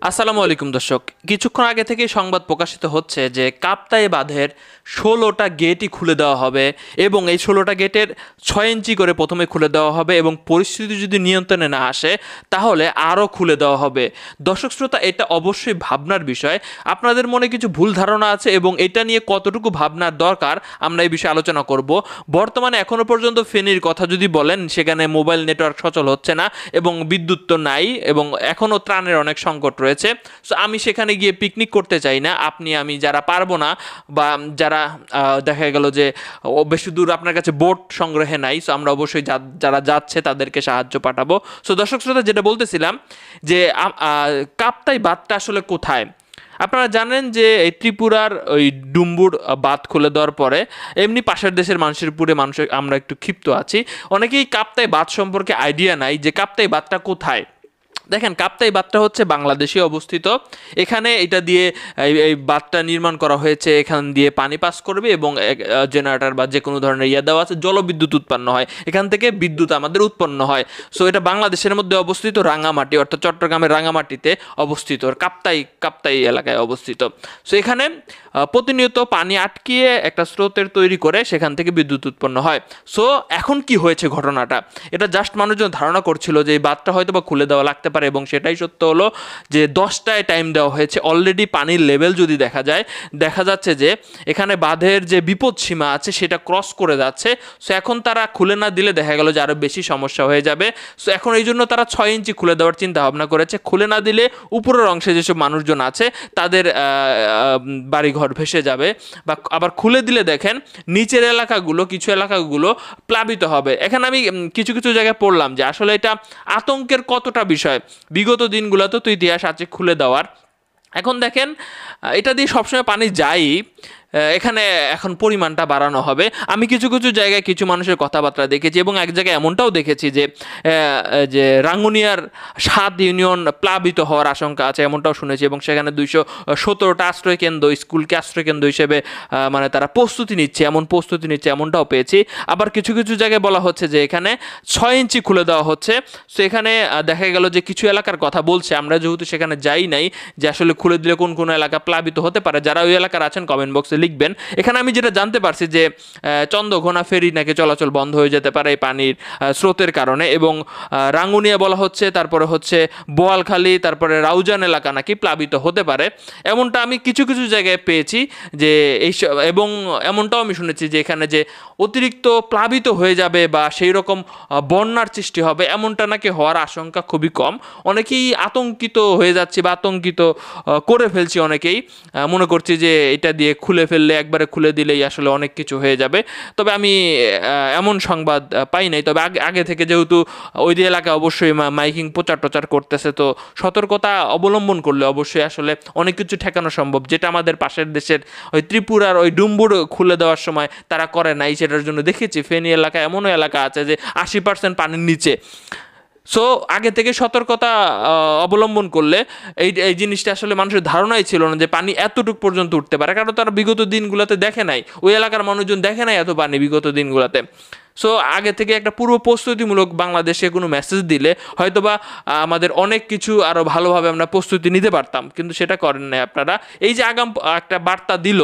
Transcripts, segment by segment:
আসসালামু আলাইকুম দর্শক, কিছুক্ষণ আগে থেকেই সংবাদ প্রকাশিত হচ্ছে যে কাপ্তাই বাঁধের ১৬টা গেটই খুলে দেওয়া হবে এবং এই ১৬টা গেটের ৬ ইঞ্চি করে প্রথমে খুলে দেওয়া হবে এবং পরিস্থিতি যদি নিয়ন্ত্রণে না আসে তাহলে আরও খুলে দেওয়া হবে। দর্শক শ্রোতা, এটা অবশ্যই ভাবনার বিষয়। আপনাদের মনে কিছু ভুল ধারণা আছে এবং এটা নিয়ে কতটুকু ভাবনার দরকার আমরা এই বিষয়ে আলোচনা করব। বর্তমানে এখনও পর্যন্ত ফেনীর কথা যদি বলেন, সেখানে মোবাইল নেটওয়ার্ক সচল হচ্ছে না এবং বিদ্যুৎ তো নাই এবং এখনও ত্রাণের অনেক সংকট রয়েছে। সো আমি সেখানে গিয়ে পিকনিক করতে চাই না। আপনি আমি যারা পারবো না বা যারা দেখা গেল যে বেশি দূর আপনার কাছে বোট সংগ্রহে নাই, সো আমরা অবশ্যই যারা যাচ্ছে তাদেরকে সাহায্য পাঠাবো। সো দর্শক শ্রোতা, যেটা বলতেছিলাম যে কাপ্তাই বাঁধটা আসলে কোথায়। আপনারা জানেন যে এই ত্রিপুরার ওই ডুম্বুর বাঁধ খুলে দেওয়ার পরে এমনি পাশের দেশের মানুষের উপরে আমরা একটু ক্ষিপ্ত আছি। অনেকেই কাপ্তাই বাঁধ সম্পর্কে আইডিয়া নাই যে কাপ্তাই বাঁধটা কোথায়। দেখেন, কাপ্তাই বাঁধটা হচ্ছে বাংলাদেশে অবস্থিত। এখানে এটা দিয়ে এই বাঁধটা নির্মাণ করা হয়েছে, এখান দিয়ে পানি পাস করবে এবং জেনারেটর বা যে কোনো ধরনের দেওয়া আছে, জলবিদ্যুৎ উৎপন্ন হয়, এখান থেকে বিদ্যুৎ আমাদের উৎপন্ন হয়। সো এটা বাংলাদেশের মধ্যে অবস্থিত, রাঙামাটি অর্থাৎ চট্টগ্রামের রাঙামাটিতে অবস্থিত, কাপ্তাই এলাকায় অবস্থিত। সো এখানে প্রতিনিয়ত পানি আটকিয়ে একটা স্রোতের তৈরি করে সেখান থেকে বিদ্যুৎ উৎপন্ন হয়। সো এখন কি হয়েছে ঘটনাটা, এটা জাস্ট মানুষজন ধারণা করছিল যে এই বাঁধটা হয়তো বা খুলে দেওয়া লাগতে পারে এবং সেটাই সত্য হলো যে 10টায় টাইম দেওয়া হয়েছে। অলরেডি পানির লেভেল যদি দেখা যাচ্ছে যে এখানে বাঁধের যে বিপদ সীমা আছে সেটা ক্রস করে যাচ্ছে। সো এখন তারা খুলে না দিলে দেখা গেল যে আরও বেশি সমস্যা হয়ে যাবে। সো এখন এই জন্য তারা 6 ইঞ্চি খুলে দেওয়ার চিন্তা ভাবনা করেছে। খুলে না দিলে উপরের অংশে যেসব মানুষজন আছে তাদের বাড়িঘর ভেসে যাবে, বা আবার খুলে দিলে দেখেন নিচের কিছু এলাকাগুলো প্লাবিত হবে। এখানে আমি কিছু কিছু জায়গায় পড়লাম যে আসলে এটা আতঙ্কের কতটা বিষয়। বিগত দিনগুলোতে তো ইতিহাস আছে খুলে দেওয়ার। এখন দেখেন, এটা দিয়ে সবসময় পানি যায়, এখানে এখন পরিমাণটা বাড়ানো হবে। আমি কিছু কিছু জায়গায় কিছু মানুষের কথাবার্তা দেখেছি এবং এক জায়গায় এমনটাও দেখেছি যে রাঙ্গুনিয়ার 7 ইউনিয়ন প্লাবিত হওয়ার আশঙ্কা আছে, এমনটাও শুনেছি। এবং সেখানে 217টা আশ্রয়কেন্দ্র, স্কুলকে আশ্রয়কেন্দ্র হিসেবে মানে তারা প্রস্তুতি নিচ্ছে, এমনটাও পেয়েছি। আবার কিছু কিছু জায়গায় বলা হচ্ছে যে এখানে 6 ইঞ্চি খুলে দেওয়া হচ্ছে। সো এখানে দেখা গেল যে কিছু এলাকার কথা বলছে, আমরা যেহেতু সেখানে যাই নাই, যে আসলে খুলে দিলে কোন কোন এলাকা প্লাবিত হতে পারে। যারা ওই এলাকার আছেন কমেন্ট বক্সে লিখবেন। এখানে আমি যেটা জানতে পারছি যে চন্দ্রঘোনা ফেরি নাকি চলাচল বন্ধ হয়ে যেতে পারে এই পানির স্রোতের কারণে, এবং রাঙ্গুনিয়া বলা হচ্ছে, তারপরে হচ্ছে বোয়ালখালী, তারপরে রাউজান এলাকা নাকি প্লাবিত হতে পারে। এমনটা আমি কিছু কিছু জায়গায় পেয়েছি যে এবং এমনটাও আমি শুনেছি যে এখানে যে অতিরিক্ত প্লাবিত হয়ে যাবে বা সেই রকম বন্যার সৃষ্টি হবে, এমনটা নাকি হওয়ার আশঙ্কা খুবই কম। অনেকেই আতঙ্কিত হয়ে যাচ্ছে বা আতঙ্কিত করে ফেলছি, অনেকেই মনে করছি যে এটা দিয়ে একবারে খুলে দিলেই আসলে অনেক কিছু হয়ে যাবে। তবে আমি এমন সংবাদ পাই নাই। তবে আগে থেকে যেহেতু ওই এলাকায় অবশ্যই মাইকিং প্রচার করতেছে, তো সতর্কতা অবলম্বন করলে অবশ্যই আসলে অনেক কিছু ঠেকানো সম্ভব, যেটা আমাদের পাশের দেশের ওই ত্রিপুরার ওই ডুম্বুর খুলে দেওয়ার সময় তারা করে নাই। সেটার জন্য দেখেছি ফেনী এলাকায় এমনও এলাকা আছে যে 80% পানির নিচে। সো আগে থেকে সতর্কতা অবলম্বন করলে এই জিনিসটা আসলে মানুষের ধারণাই ছিল না যে পানি এতটুকু পর্যন্ত উঠতে পারে, কারণ তারা বিগত দিনগুলোতে দেখে নাই, ওই এলাকার মানুষজন দেখে নাই এত পানি বিগত দিনগুলোতে। সো আগে থেকে একটা পূর্ব প্রস্তুতিমূলক বাংলাদেশে কোনো মেসেজ দিলে হয়তোবা আমাদের অনেক কিছু আরও ভালোভাবে আমরা প্রস্তুতি নিতে পারতাম, কিন্তু সেটা করেন নাই আপনারা। এই যে আগাম একটা বার্তা দিল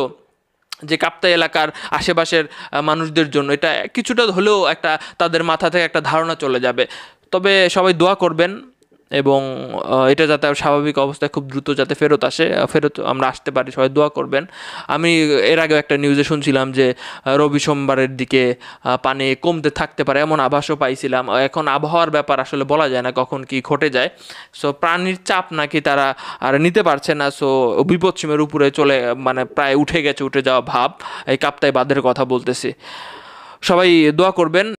যে কাপ্তাই এলাকার আশেপাশের মানুষদের জন্য, এটা কিছুটা হলেও একটা তাদের মাথা থেকে একটা ধারণা চলে যাবে। তবে সবাই দোয়া করবেন এবং এটা যাতে স্বাভাবিক অবস্থায় খুব দ্রুত যাতে ফেরত আমরা আসতে পারি, সবাই দোয়া করবেন। আমি এর আগেও একটা নিউজে শুনছিলাম যে রবি সোমবারের দিকে পানি কমতে থাকতে পারে, এমন আভাসও পাইছিলাম। এখন আবহাওয়ার ব্যাপার আসলে বলা যায় না কখন কি ঘটে যায়। সো পানির চাপ নাকি তারা আর নিতে পারছে না। সো বিপদসীমার উপরে মানে প্রায় উঠে যাওয়া ভাব। এই কাপ্তাই বাঁধের কথা বলতেছি, সবাই দোয়া করবেন।